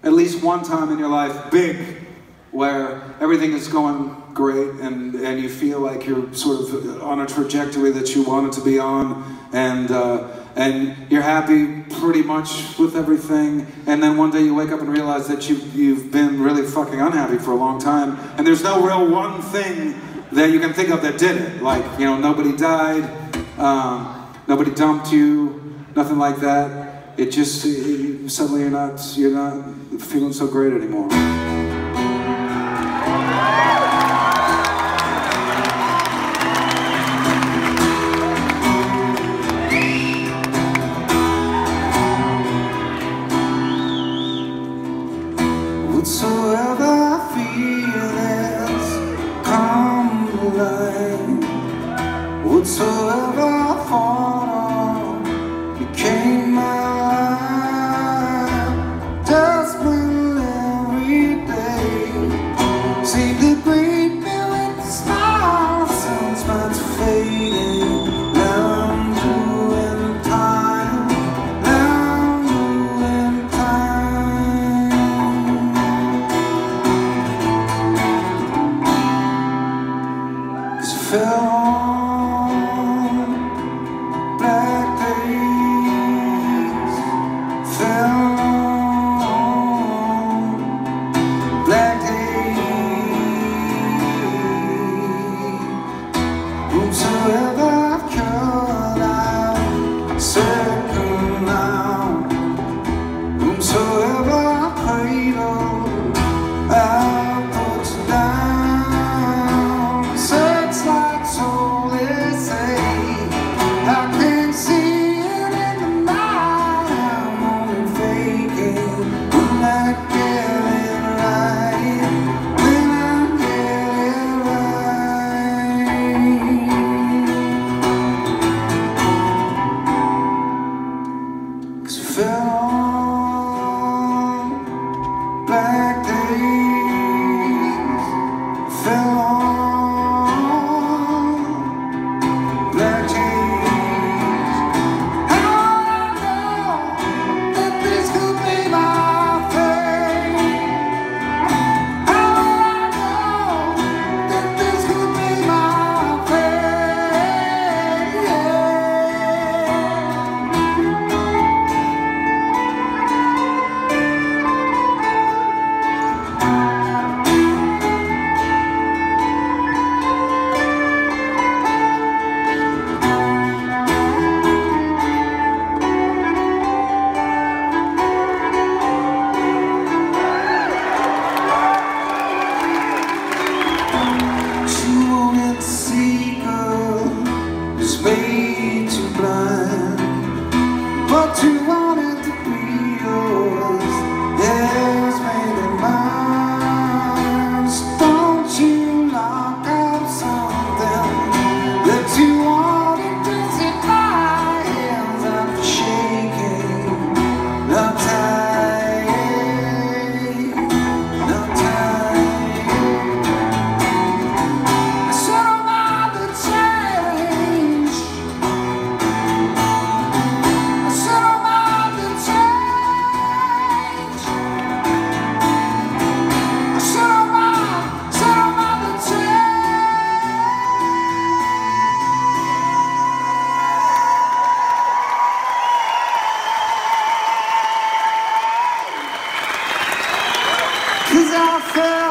at least one time in your life, big, where everything is going great and you feel like you're sort of on a trajectory that you wanted to be on, and you're happy pretty much with everything, and then one day you wake up and realize that you've been really fucking unhappy for a long time, and there's no real one thing that you can think of that did it. Like, you know, nobody died, nobody dumped you, nothing like that. It just, suddenly you're not feeling so great anymore. Whatsoever I feel has come to light. Whatsoever I thought of became my life. Desperate every day. See the great million smiles since my fading. Now I'm doing time. Now I'm doing time. Fell on black days, fell on black days. Whomsoever I've cut out, circle now. Whomsoever I prayed on, I put down. Fell on black days, fell on black days. How I know that this could be my fate? How I know that this could be my fate? Made you blind, but you wanted to be yours. Yes, made it mine. So don't you lock up something that you wanted to set my hands up shaking. Not tight, not tight. I said I'm out to change. Cause I fell